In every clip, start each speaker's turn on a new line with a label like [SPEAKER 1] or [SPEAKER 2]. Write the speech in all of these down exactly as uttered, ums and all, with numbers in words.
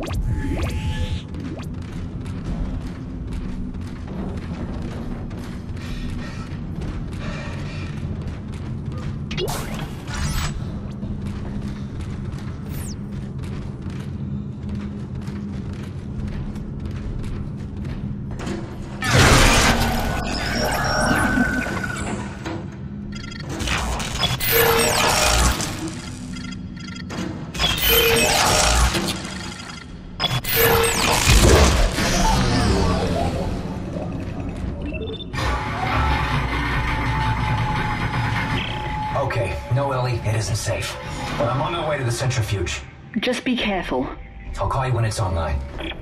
[SPEAKER 1] Okay, no, Ellie, it isn't safe. But I'm on my way to the centrifuge.
[SPEAKER 2] Just be careful.
[SPEAKER 1] I'll call you when it's online.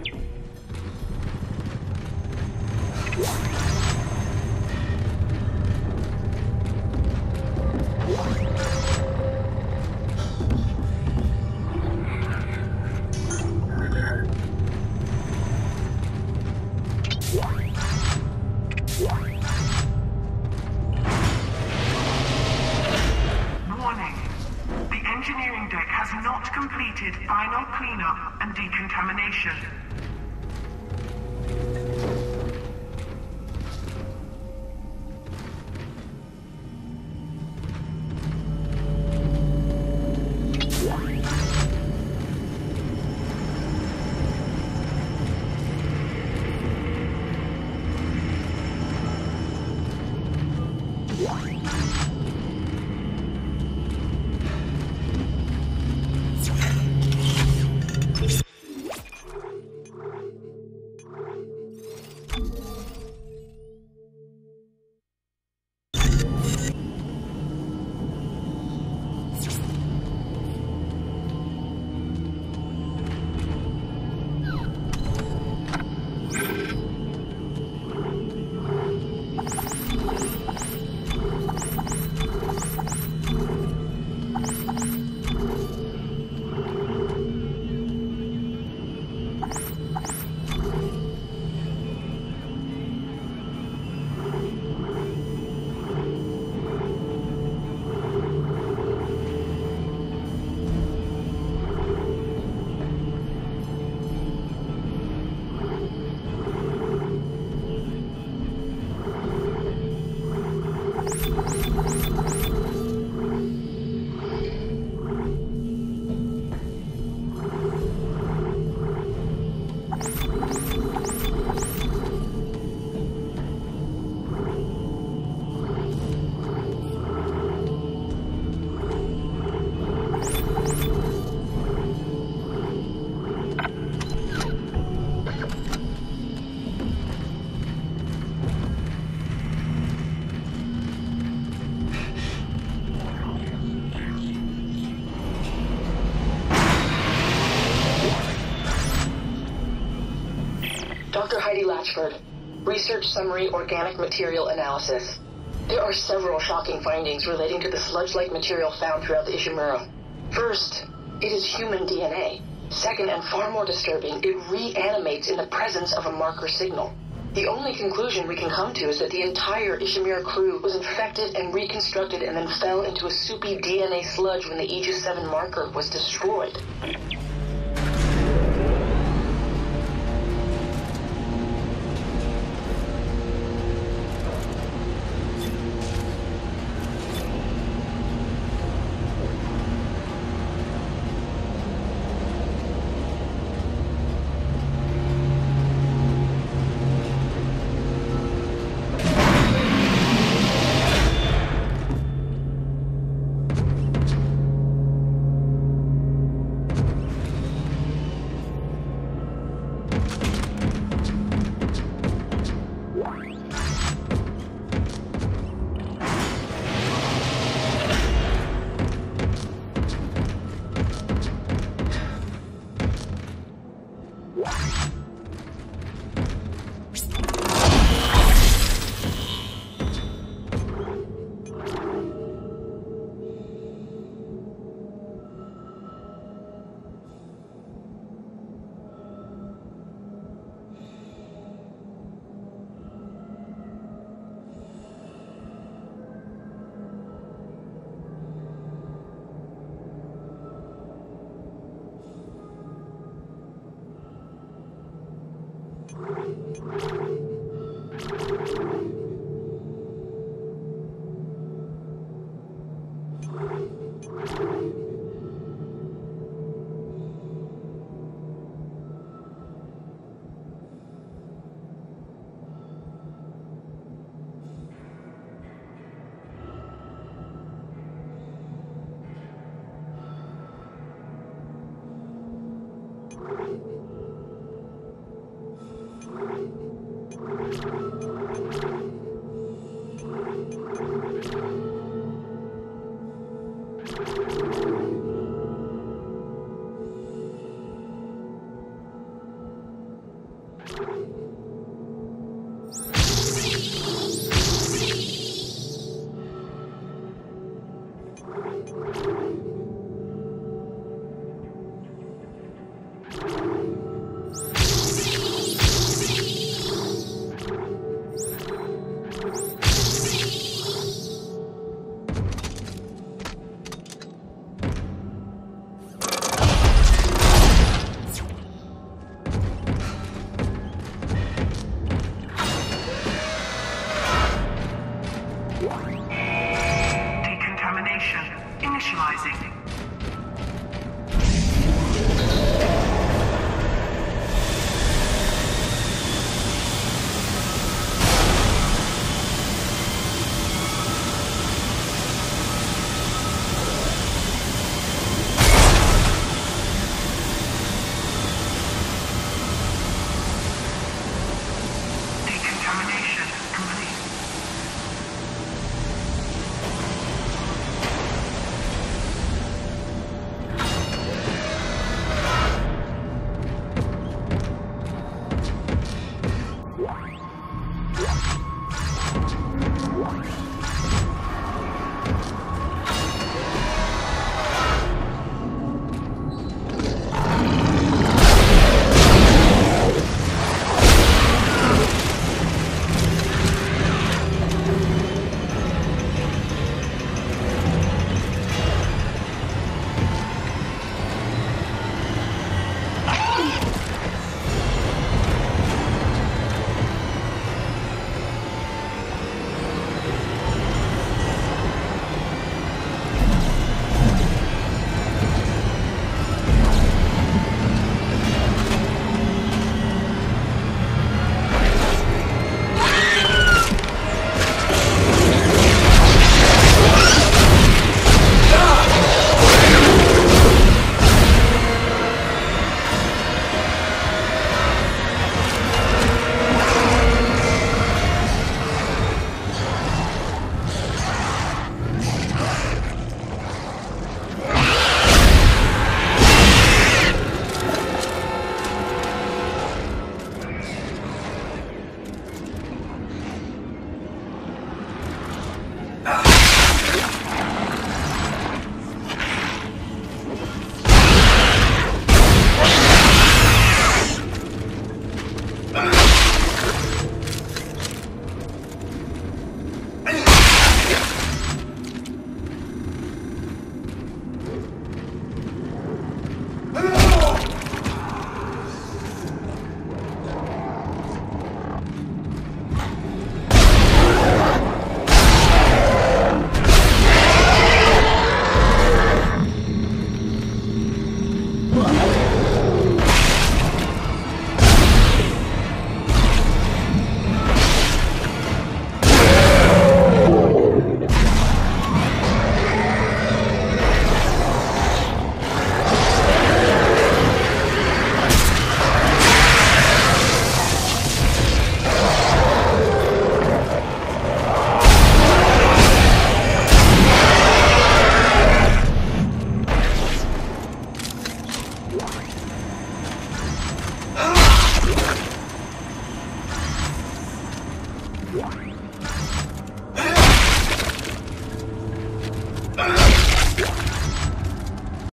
[SPEAKER 3] Engineering deck has not completed final cleanup and decontamination.
[SPEAKER 4] Doctor Heidi Latchford, Research Summary Organic Material Analysis. There are several shocking findings relating to the sludge-like material found throughout the Ishimura. First, it is human D N A. Second, and far more disturbing, it reanimates in the presence of a marker signal. The only conclusion we can come to is that the entire Ishimura crew was infected and reconstructed and then fell into a soupy D N A sludge when the Aegis seven marker was destroyed.
[SPEAKER 3] Decontamination initializing.